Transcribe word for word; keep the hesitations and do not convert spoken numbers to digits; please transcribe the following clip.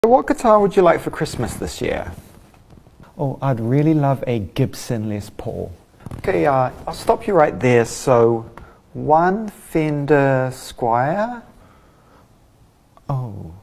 What guitar would you like for Christmas this year? Oh, I'd really love a Gibson Les Paul. Okay, uh, I'll stop you right there. So, one Fender Squier. Oh.